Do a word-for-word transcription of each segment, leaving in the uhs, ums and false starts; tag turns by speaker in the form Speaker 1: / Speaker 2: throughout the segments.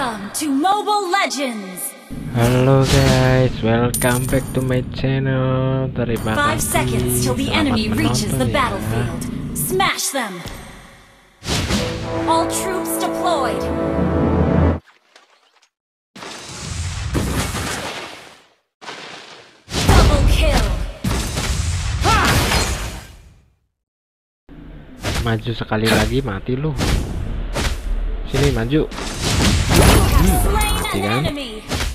Speaker 1: Welcome to Mobile Legends.
Speaker 2: Halo guys, welcome back to my channel. Terima
Speaker 1: Five
Speaker 2: kasih.
Speaker 1: seconds till the enemy reaches the
Speaker 2: ya.
Speaker 1: battlefield. Smash them. All troops deployed. Double kill.
Speaker 2: Maju sekali lagi mati lu. Sini maju.
Speaker 1: You have slain
Speaker 2: mati
Speaker 1: an
Speaker 2: kan?
Speaker 1: enemy.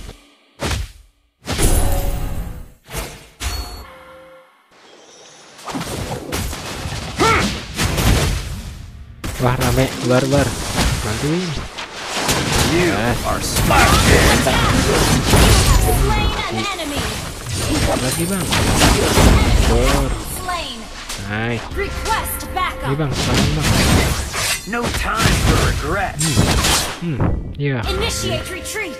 Speaker 2: Wah rame, barbar. Bantuin.
Speaker 3: You
Speaker 2: Yes.
Speaker 3: are splashing.
Speaker 1: Slain an enemy.
Speaker 2: Lagi bang.
Speaker 1: Enemy slain.
Speaker 2: Nice.
Speaker 1: Request
Speaker 2: Ini
Speaker 1: backup.
Speaker 2: bang, sekarang bang.
Speaker 3: No time for regret.
Speaker 2: Hmm, iya.
Speaker 1: Initiate retreat.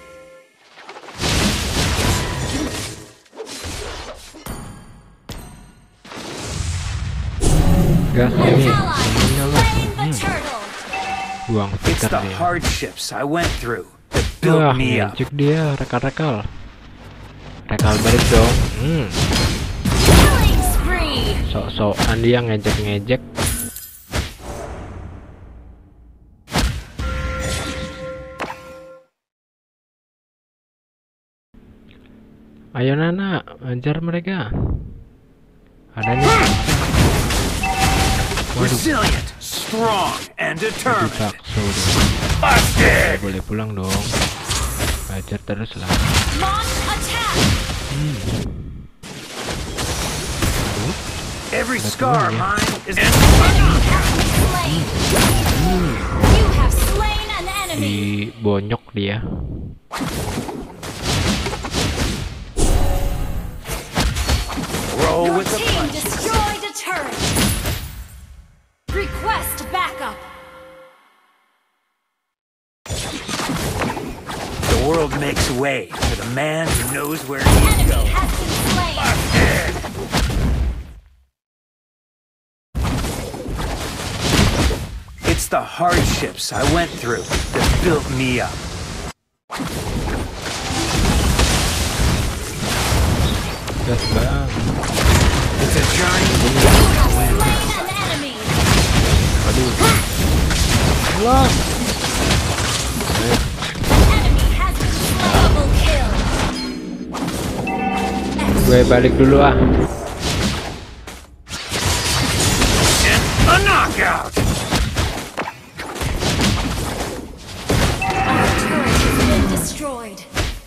Speaker 2: Gas
Speaker 1: An
Speaker 2: ini.
Speaker 1: ally
Speaker 2: Ini lu.
Speaker 1: slain the
Speaker 2: Hmm,
Speaker 1: turtle.
Speaker 2: buang
Speaker 3: It's
Speaker 2: stiker
Speaker 3: the
Speaker 2: dia.
Speaker 3: hardships I went through that
Speaker 2: Wah,
Speaker 3: built me up.
Speaker 2: ngejek dia, rekal-rekal. Rekal balik dong. Hmm,
Speaker 1: Killing spree.
Speaker 2: sok-sokan dia ngejek-ngejek. Ayo Nana, ajar mereka. Ada nih. Waduh,
Speaker 3: Resilient, strong, and determined.
Speaker 2: dipaksa dia.
Speaker 3: Busted.
Speaker 2: Boleh pulang dong. Ajar terus lah.
Speaker 1: Launch attack.
Speaker 2: Hmm.
Speaker 3: Every
Speaker 2: Betul
Speaker 3: scar
Speaker 2: ya.
Speaker 3: mine is
Speaker 1: Slain. You have slain an enemy.
Speaker 2: Dibonyok dia.
Speaker 3: roll
Speaker 1: Your
Speaker 3: with the
Speaker 1: team
Speaker 3: punches.
Speaker 1: destroyed a turret. Request backup.
Speaker 3: The world makes way for the man who knows where he needs to
Speaker 1: Enemy
Speaker 3: go.
Speaker 1: has been slain.
Speaker 3: Busted. It's the hardships I went through that built me up.
Speaker 2: Gas bang.
Speaker 3: It's a journey.
Speaker 1: You have slain an enemy.
Speaker 2: Aduh. Pulang.
Speaker 1: Enemy has been slain. Double kill.
Speaker 2: Gue balik dulu ah.
Speaker 3: And a knockout.
Speaker 1: Our turret has been destroyed.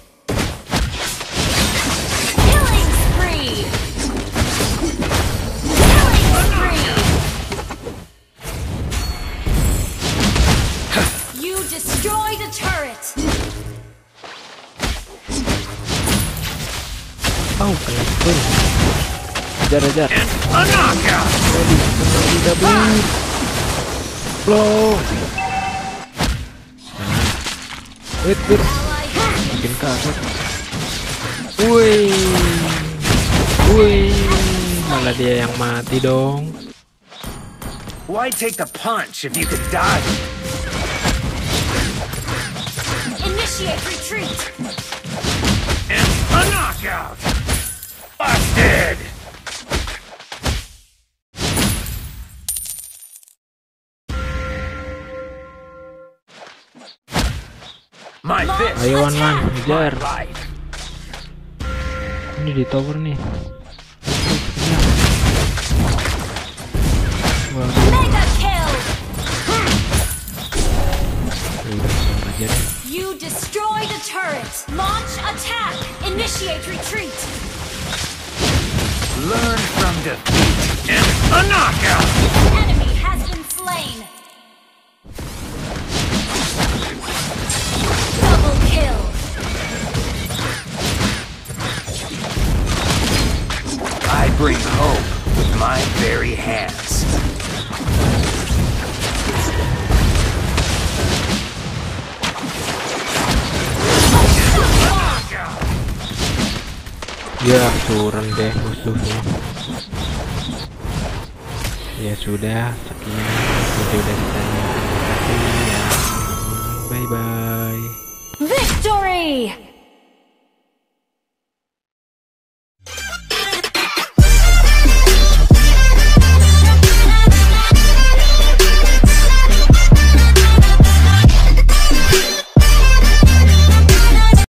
Speaker 1: Killing spree. Killing spree. You destroyed a turret.
Speaker 2: Oh, kena pun. Ajar ajar.
Speaker 3: And a knockout.
Speaker 2: Double. Blow. Wait, wait.
Speaker 1: Ally has been
Speaker 2: Bikin kaget. Wih. Wih. Malah dia yang mati dong.
Speaker 3: Why take the punch if you could dodge it?
Speaker 1: initiate retreat.
Speaker 3: And a knockout. Busted. My fist.
Speaker 2: Ayo Wan Wan,
Speaker 3: My
Speaker 2: kejar.
Speaker 3: life.
Speaker 2: Ini di tower nih. Waduh,
Speaker 1: Mega kill.
Speaker 2: udah keluar aja deh.
Speaker 1: You destroyed a turret. Launch attack. Initiate retreat.
Speaker 3: Learn from defeat. And a knockout.
Speaker 1: Enemy has been slain. Double kill.
Speaker 3: I bring hope with my very hands. Knockout.
Speaker 2: Ya turun deh musuhnya. Ya sudah, sekian video dari saya.